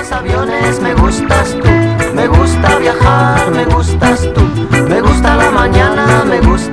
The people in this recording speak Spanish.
los aviones, me gustas tú. Me gusta viajar, me gustas tú. Me gusta la mañana, me gusta